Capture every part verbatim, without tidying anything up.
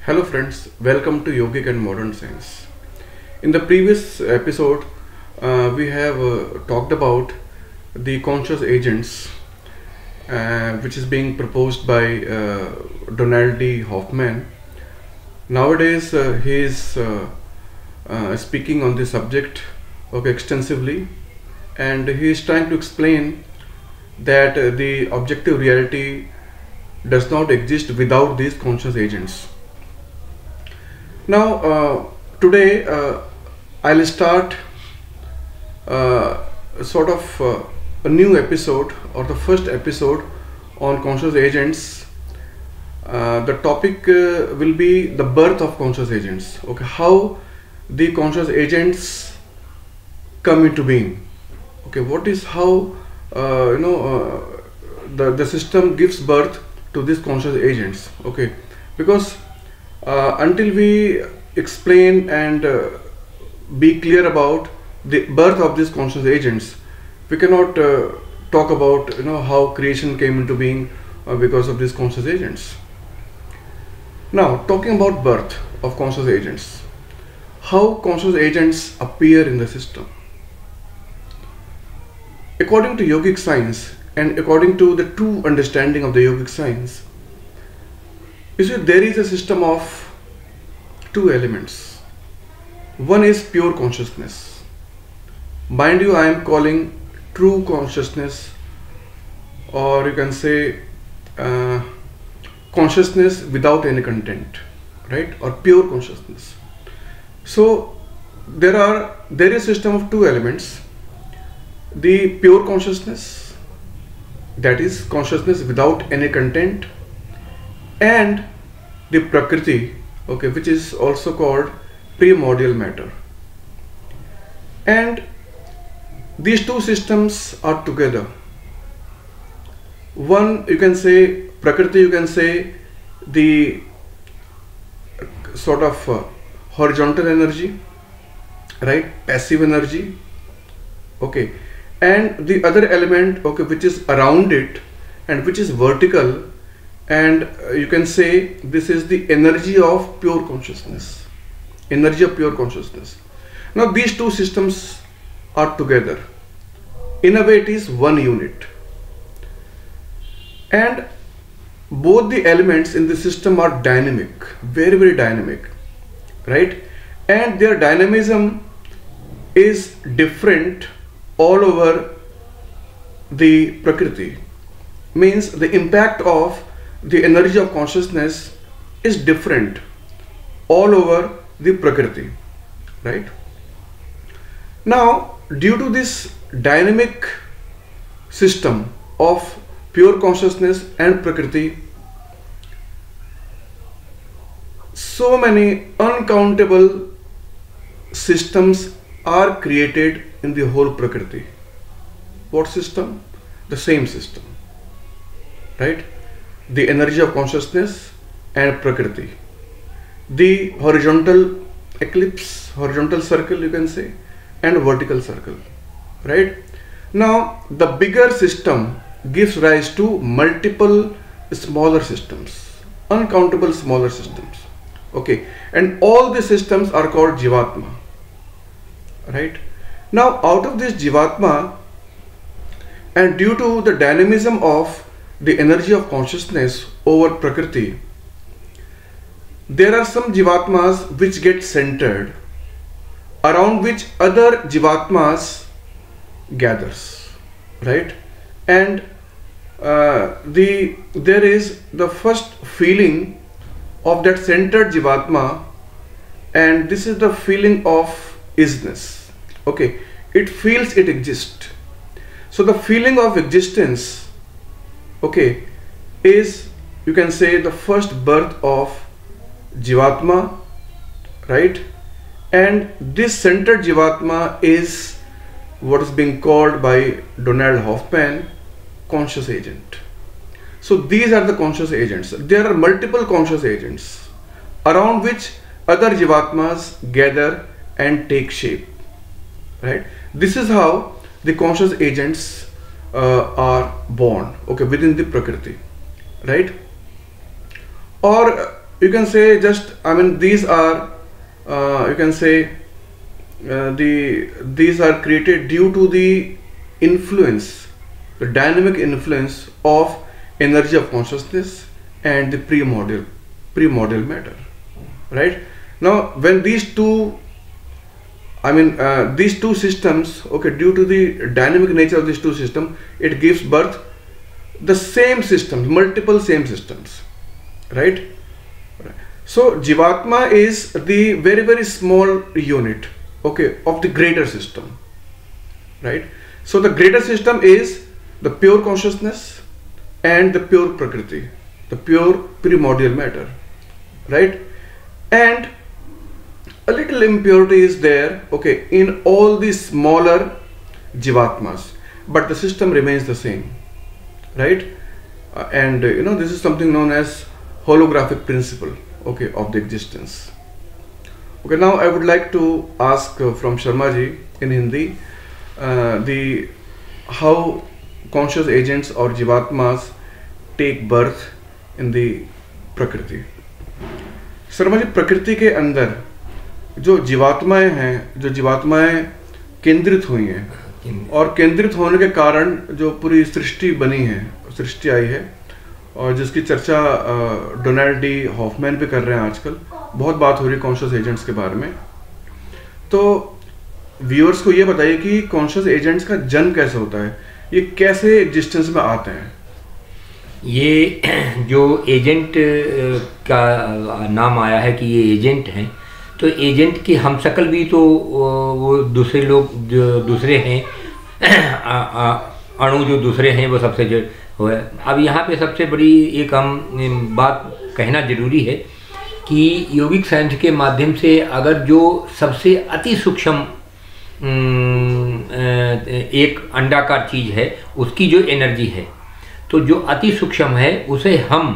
Hello friends, welcome to Yogic and Modern Science. In the previous episode, uh, we have uh, talked about the conscious agents, uh, which is being proposed by uh, Donald D. Hoffman. Nowadays, uh, he is uh, uh, speaking on this subject okay, extensively, and he is trying to explain that uh, the objective reality does not exist without these conscious agents. Now, uh, today uh, I'll start uh, sort of uh, a new episode or the first episode on conscious agents. Uh, the topic uh, will be the birth of conscious agents. Okay, how the conscious agents come into being. Okay, what is how uh, you know uh, the the system gives birth to these conscious agents. Okay, because Uh, until we explain and uh, be clear about the birth of these conscious agents, we cannot uh, talk about you know how creation came into being uh, because of these conscious agents. Now, talking about birth of conscious agents, how conscious agents appear in the system. According to Yogic Science and according to the true understanding of the Yogic Science, you see, there is a system of two elements. One is pure consciousness. Mind you, I am calling true consciousness, or you can say uh, consciousness without any content, right? Or pure consciousness. So there are there is a system of two elements. The pure consciousness, that is consciousness without any content, and the prakriti, okay, which is also called primordial matter. And these two systems are together. One, you can say prakriti, you can say the sort of uh, horizontal energy, right, passive energy, okay, and the other element, okay, which is around it and which is vertical, and uh, you can say this is the energy of pure consciousness, energy of pure consciousness. Now these two systems are together. In a way, it is one unit, and both the elements in the system are dynamic, very very dynamic, right? And their dynamism is different all over the prakriti. Means the impact of the energy of consciousness is different all over the prakriti, right? Now, due to this dynamic system of pure consciousness and prakriti, so many uncountable systems are created in the whole prakriti. What system? The same system, right? The energy of consciousness and prakriti, the horizontal eclipse, horizontal circle, you can say, and vertical circle, right? Now the bigger system gives rise to multiple smaller systems, uncountable smaller systems, okay, and all the systems are called jivatma, right? Now out of this jivatma, and due to the dynamism of the energy of consciousness over prakriti, there are some jivatmas which get centered, around which other jivatmas gathers, right? And uh, the there is the first feeling of that centered jivatma, and this is the feeling of isness, okay? It feels it exists. So the feeling of existence, okay, is, you can say, the first birth of jivatma, right? And this centered jivatma is what is being called by Donald Hoffman conscious agent. So these are the conscious agents. There are multiple conscious agents around which other jivatmas gather and take shape, right? This is how the conscious agents uh, are born, okay, within the prakriti, right? Or you can say just, I mean, these are uh, you can say uh, the these are created due to the influence, the dynamic influence of energy of consciousness and the primordial primordial matter, right? Now when these two, I mean uh, these two systems, okay, due to the dynamic nature of these two systems, it gives birth the same systems, multiple same systems, right? So Jivatma is the very very small unit, okay, of the greater system, right? So the greater system is the pure consciousness and the pure Prakriti, the pure primordial matter, right? And a little impurity is there, okay, in all these smaller Jivatmas, but the system remains the same, right? Uh, and uh, you know, this is something known as holographic principle, okay, of the existence. Okay, now I would like to ask uh, from Sharma ji in Hindi uh, the how conscious agents or Jivatmas take birth in the Prakriti. Sharma ji, प्रकृति के अंदर जो जीवात्माएं हैं, जो जीवात्माएं केंद्रित हुई हैं और केंद्रित होने के कारण जो पूरी सृष्टि बनी है, सृष्टि आई है, और जिसकी चर्चा डोनाल्ड डी हॉफमैन भी कर रहे हैं आजकल, बहुत बात हो रही है कॉन्शियस एजेंट्स के बारे में। तो व्यूअर्स को ये बताइए कि कॉन्शियस एजेंट्स का जन्म कैसे होता है, ये कैसे एग्जिस्टेंस में आते हैं? ये जो एजेंट का नाम आया है कि ये एजेंट हैं, तो एजेंट की हम शक्ल भी तो वो दूसरे लोग जो दूसरे हैं, अणु जो दूसरे हैं वो सबसे जो हो है। अब यहाँ पे सबसे बड़ी एक हम बात कहना जरूरी है कि योगिक साइंस के माध्यम से अगर जो सबसे अति सूक्ष्म एक अंडाकार चीज़ है, उसकी जो एनर्जी है, तो जो अति सूक्ष्म है उसे हम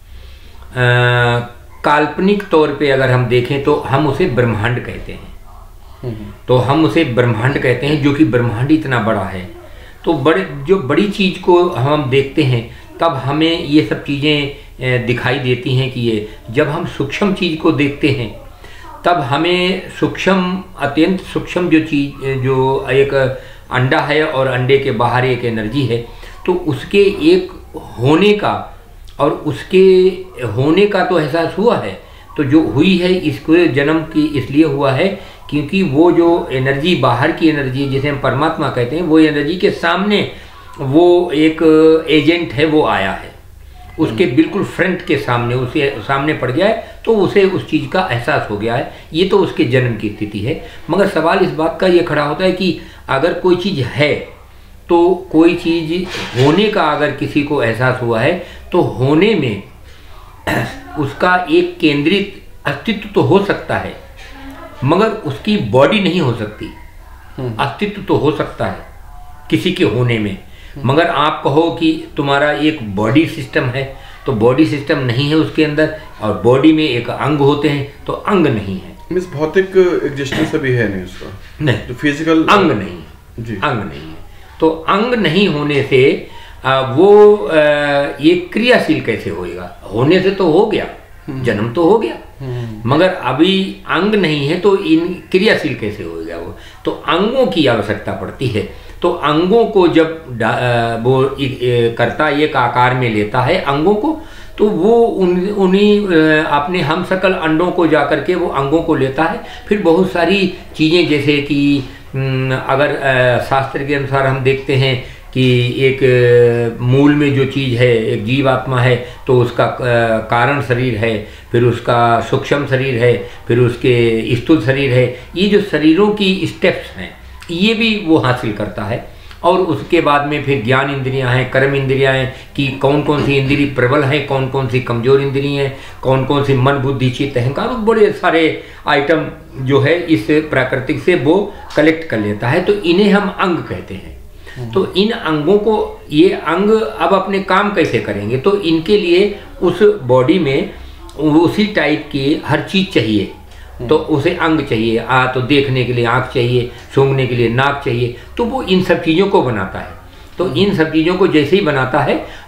आ, काल्पनिक तौर पे अगर हम देखें तो हम उसे ब्रह्मांड कहते हैं। तो हम उसे ब्रह्मांड कहते हैं, जो कि ब्रह्मांड इतना बड़ा है। तो बड़े जो बड़ी चीज़ को हम देखते हैं तब हमें ये सब चीज़ें दिखाई देती हैं कि ये, जब हम सूक्ष्म चीज़ को देखते हैं तब हमें सूक्ष्म, अत्यंत सूक्ष्म जो चीज़, जो एक अंडा है और अंडे के बाहर एक एनर्जी है, तो उसके एक होने का और उसके होने का तो एहसास हुआ है। तो जो हुई है इसको जन्म की इसलिए हुआ है क्योंकि वो जो एनर्जी, बाहर की एनर्जी जिसे हम परमात्मा कहते हैं, वो एनर्जी के सामने वो एक एजेंट है, वो आया है, उसके बिल्कुल फ्रंट के सामने, उसे सामने पड़ गया है, तो उसे उस चीज़ का एहसास हो गया है। ये तो उसके जन्म की स्थिति है। मगर सवाल इस बात का ये खड़ा होता है कि अगर कोई चीज़ है, तो कोई चीज़ होने का अगर किसी को एहसास हुआ है, तो होने में उसका एक केंद्रित अस्तित्व तो हो सकता है, मगर उसकी बॉडी नहीं हो सकती। अस्तित्व तो हो सकता है किसी के होने में, मगर आप कहो कि तुम्हारा एक बॉडी सिस्टम है, तो बॉडी सिस्टम नहीं है उसके अंदर, और बॉडी में एक अंग होते हैं, तो अंग नहीं है। मींस भौतिक एग्जिस्टेंस अभी है नहीं उसका, नहीं, तो फिजिकल अंग नहीं जी, अंग नहीं है। तो अंग नहीं होने से आ, वो आ, ये क्रियाशील कैसे होएगा? होने से तो हो गया, जन्म तो हो गया, मगर अभी अंग नहीं है, तो इन क्रियाशील कैसे होएगा वो? तो अंगों की आवश्यकता पड़ती है। तो अंगों को जब वो करता एक आकार में लेता है अंगों को, तो वो उन उन्हीं अपने हम सकल अंडों को जा करके वो अंगों को लेता है। फिर बहुत सारी चीज़ें, जैसे कि अगर शास्त्र के अनुसार हम देखते हैं कि एक मूल में जो चीज़ है, एक जीव आत्मा है, तो उसका कारण शरीर है, फिर उसका सूक्ष्म शरीर है, फिर उसके स्थूल शरीर है। ये जो शरीरों की स्टेप्स हैं, ये भी वो हासिल करता है। और उसके बाद में फिर ज्ञान इंद्रियां हैं, कर्म इंद्रियां हैं, कि कौन कौन सी इंद्रिय प्रबल हैं, कौन कौन सी कमजोर इंद्रियां हैं, कौन कौन सी मन बुद्धि चित्त अहंकार, बड़े सारे आइटम जो है इस प्राकृतिक से वो कलेक्ट कर लेता है। तो इन्हें हम अंग कहते हैं। तो इन अंगों को, ये अंग अब अपने काम कैसे करेंगे? तो इनके लिए उस बॉडी में उसी टाइप की हर चीज़ चाहिए। तो उसे अंग चाहिए, आ तो देखने के लिए आँख चाहिए, सूंघने के लिए नाक चाहिए, तो वो इन सब चीज़ों को बनाता है। तो इन सब चीज़ों को जैसे ही बनाता है,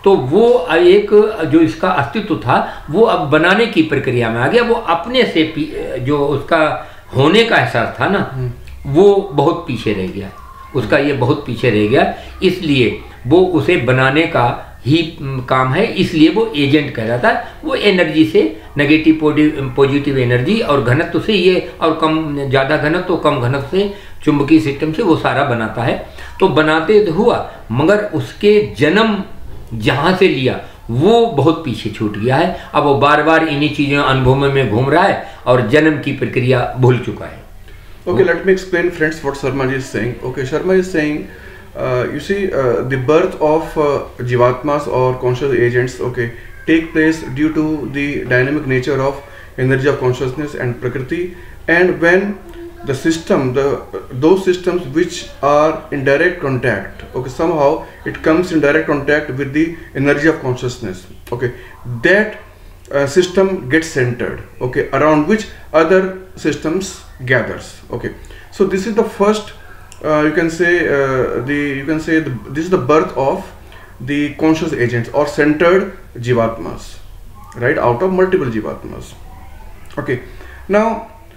तो वो एक जो इसका अस्तित्व था वो अब बनाने की प्रक्रिया में आ गया, वो अपने से जो उसका होने का एहसास था ना वो बहुत पीछे रह गया, उसका ये बहुत पीछे रह गया, इसलिए वो उसे बनाने का ही काम है, इसलिए वो एजेंट कहलाता है। वो एनर्जी से नेगेटिव पॉजिटिव एनर्जी और घनत्व से ये, और कम ज़्यादा घनत्व तो कम घनत्व से चुंबकीय सिस्टम से वो सारा बनाता है। तो बनाते तो हुआ, मगर उसके जन्म जहाँ से लिया वो बहुत पीछे छूट गया है। अब वो बार बार इन्हीं चीज़ों अनुभव में घूम रहा है और जन्म की प्रक्रिया भूल चुका है। Okay, let me explain, friends, what Sharma ji is saying. Okay, Sharma is saying, uh, you see, uh, the birth of uh, jivatmas or conscious agents, okay, take place due to the dynamic nature of energy of consciousness and prakriti, and when the system, the those systems which are in direct contact, okay, somehow it comes in direct contact with the energy of consciousness, okay, that uh, system gets centered, okay, around which other systems gathers. Okay, so this is the first, uh, you can say uh, the you can say the, this is the birth of the conscious agents or centered jivatmas, right, out of multiple jivatmas. Okay, now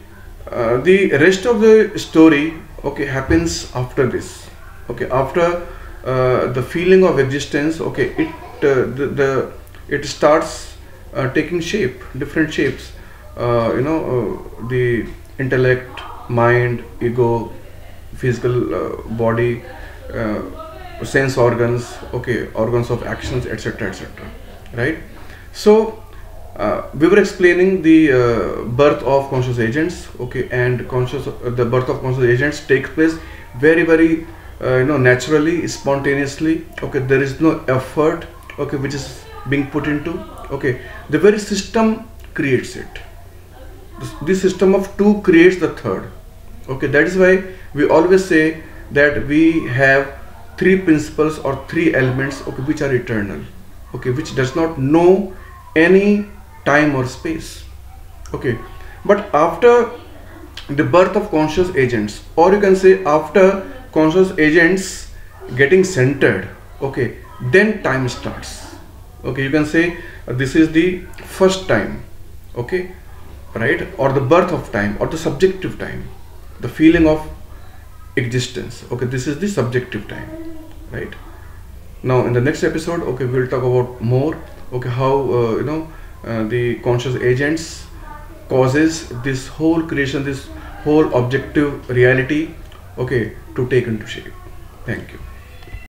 uh, the rest of the story, okay, happens after this. Okay, after uh, the feeling of existence, okay, it uh, the, the it starts uh, taking shape, different shapes, uh, you know, uh, the intellect, mind, ego, physical uh, body, uh, sense organs, okay, organs of actions, etc, etc, right? So uh, we were explaining the uh, birth of conscious agents, okay, and conscious uh, the birth of conscious agents takes place very very uh, you know, naturally, spontaneously, okay, there is no effort, okay, which is being put into, okay, the very system creates it. This system of two creates the third. Okay, that is why we always say that we have three principles or three elements, okay, which are eternal, okay, which does not know any time or space. Okay, but after the birth of conscious agents, or you can say after conscious agents getting centered, okay, then time starts. Okay, you can say uh, this is the first time, okay, right, or the birth of time, or the subjective time, the feeling of existence, okay, this is the subjective time, right? Now in the next episode, okay, we will talk about more, okay, how uh, you know uh, the conscious agents causes this whole creation, this whole objective reality, okay, to take into shape. Thank you.